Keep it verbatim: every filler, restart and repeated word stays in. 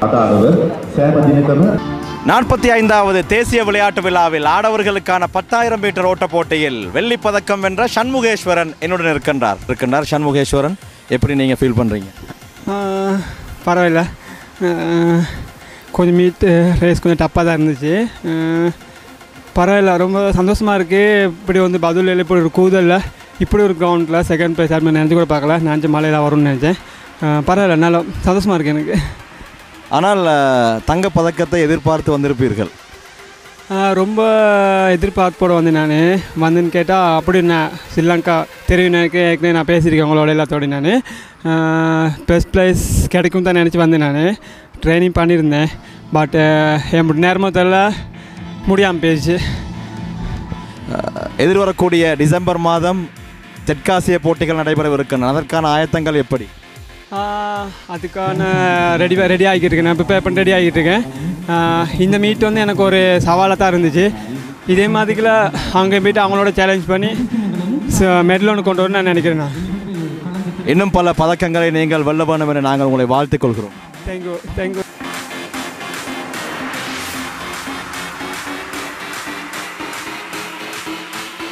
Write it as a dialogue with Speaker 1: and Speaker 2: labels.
Speaker 1: நாற்பத்தி ஐந்தாவது தேசிய விளையாட்டு விழாவில் ஆடவர்களுக்கான பத்தாயிரம் மீட்டர் ஓட்ட போட்டியில் வெள்ளிப் பதக்கம் வென்ற சண்முகேஸ்வரன் என்னுடன் இருக்கின்றார் இருக்கின்றார் சண்முகேஸ்வரன், எப்படி நீங்கள் ஃபீல் பண்ணுறீங்க?
Speaker 2: பரவாயில்ல, கொஞ்சம் மீட் ரேஸ் கொஞ்சம் டப்பாக தான் இருந்துச்சு. பரவாயில்ல, ரொம்ப சந்தோஷமாக இருக்குது. இப்படி வந்து பதுளில் இப்படி ஒரு கூதலில் இப்படி ஒரு கிரவுண்டில் செகண்ட் ப்ரைஸ் யாருமே நினச்சி கூட பார்க்கல. நினச்ச மலையில் வரும்னு நினச்சேன். பரவாயில்ல, நல்லா சந்தோஷமாக இருக்குது எனக்கு.
Speaker 1: ஆனால் தங்க பதக்கத்தை எதிர்பார்த்து வந்திருப்பீர்கள்?
Speaker 2: ரொம்ப எதிர்பார்ப்போடு வந்து நான் வந்துன்னு கேட்டால் அப்படி நான் ஸ்ரீலங்கா தெரியும் எனக்கு, ஏற்கனவே நான் பேசியிருக்கேன் உங்களோட எல்லாத்தோடய. நான் ஃபஸ்ட் ப்ரைஸ் கிடைக்கும் தான் நினச்சி வந்தேன். நான் ட்ரைனிங் பண்ணியிருந்தேன், பட் என் நேரமாக தெரியல, முடியாமல் போயிடுச்சு.
Speaker 1: எதிர்வரக்கூடிய டிசம்பர் மாதம் தெற்காசிய போட்டிகள் நடைபெறவிருக்கின்றன, அதற்கான ஆயத்தங்கள் எப்படி?
Speaker 2: அதுக்கான ரெடி ரெடி ஆகிட்டு இருக்கேன். நான் ப்ரிப்பேர் பண்ணி ரெடி ஆகிட்டு இருக்கேன். இந்த மீட் வந்து எனக்கு ஒரு சவாலாக தான் இருந்துச்சு. இதே மாதிரில அங்கே போய்ட்டு அவங்களோட சேலஞ்ச் பண்ணி மெடல் ஒன்று கொண்டு வரணும்னு நான் நினைக்கிறேன். நான்
Speaker 1: இன்னும் பல பதக்கங்களை நீங்கள் வெல்ல வேண்டும் என நாங்கள் உங்களை வாழ்த்துக் கொள்கிறோம்.
Speaker 2: Thank you thank you.